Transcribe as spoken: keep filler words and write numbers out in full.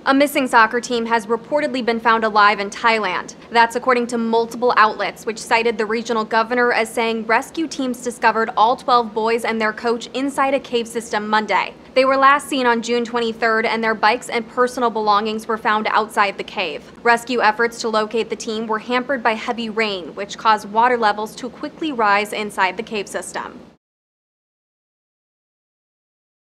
A missing soccer team has reportedly been found alive in Thailand. That's according to multiple outlets, which cited the regional governor as saying rescue teams discovered all twelve boys and their coach inside a cave system Monday. They were last seen on June twenty-third, and their bikes and personal belongings were found outside the cave. Rescue efforts to locate the team were hampered by heavy rain, which caused water levels to quickly rise inside the cave system.